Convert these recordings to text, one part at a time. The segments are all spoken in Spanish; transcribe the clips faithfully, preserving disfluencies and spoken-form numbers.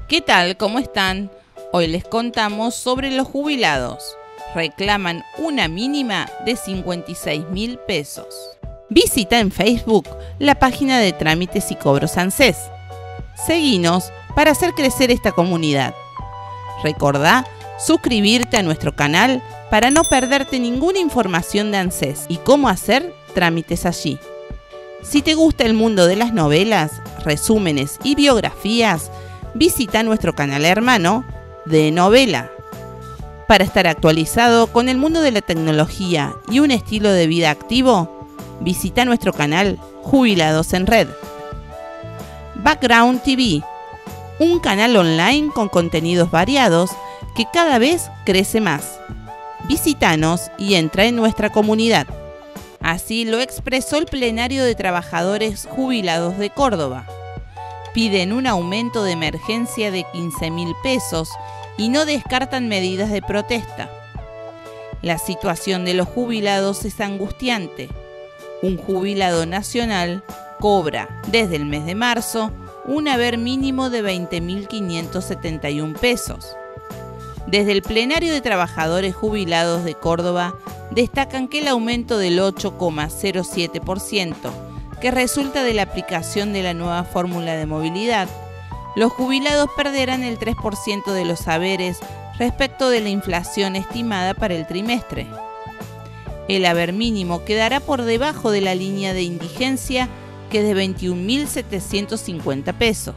¿Qué tal? ¿Cómo están? Hoy les contamos sobre los jubilados. Reclaman una mínima de cincuenta y seis mil pesos. Visita en Facebook la página de Trámites y Cobros ANSES. Seguinos para hacer crecer esta comunidad. Recordá suscribirte a nuestro canal para no perderte ninguna información de ANSES y cómo hacer trámites allí. Si te gusta el mundo de las novelas, resúmenes y biografías, visita nuestro canal hermano de novela. Para estar actualizado con el mundo de la tecnología y un estilo de vida activo, visita nuestro canal Jubilados en Red. Background T V, un canal online con contenidos variados que cada vez crece más. Visítanos y entra en nuestra comunidad. Así lo expresó el Plenario de Trabajadores Jubilados de Córdoba. Piden un aumento de emergencia de quince mil pesos y no descartan medidas de protesta. La situación de los jubilados es angustiante. Un jubilado nacional cobra desde el mes de marzo un haber mínimo de veinte mil quinientos setenta y un pesos. Desde el Plenario de Trabajadores Jubilados de Córdoba destacan que el aumento del ocho coma cero siete por ciento que resulta de la aplicación de la nueva fórmula de movilidad, los jubilados perderán el tres por ciento de los haberes respecto de la inflación estimada para el trimestre. El haber mínimo quedará por debajo de la línea de indigencia, que es de veintiún mil setecientos cincuenta pesos.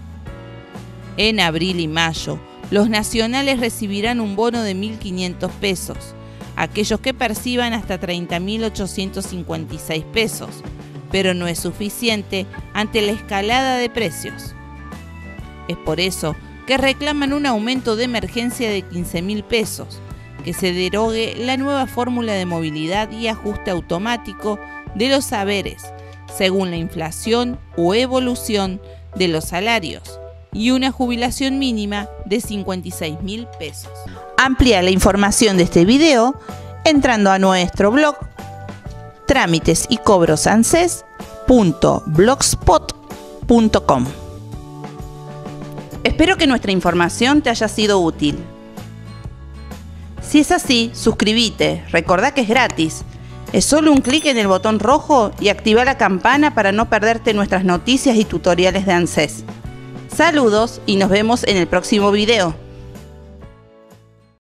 En abril y mayo, los nacionales recibirán un bono de mil quinientos pesos, aquellos que perciban hasta treinta mil ochocientos cincuenta y seis pesos, pero no es suficiente ante la escalada de precios. Es por eso que reclaman un aumento de emergencia de quince mil pesos, que se derogue la nueva fórmula de movilidad y ajuste automático de los haberes, según la inflación o evolución de los salarios, y una jubilación mínima de cincuenta y seis mil pesos. Amplía la información de este video entrando a nuestro blog trámites y cobros anses punto blogspot punto com. Espero que nuestra información te haya sido útil. Si es así, suscríbete, recordá que es gratis. Es solo un clic en el botón rojo y activa la campana para no perderte nuestras noticias y tutoriales de ANSES. Saludos y nos vemos en el próximo video.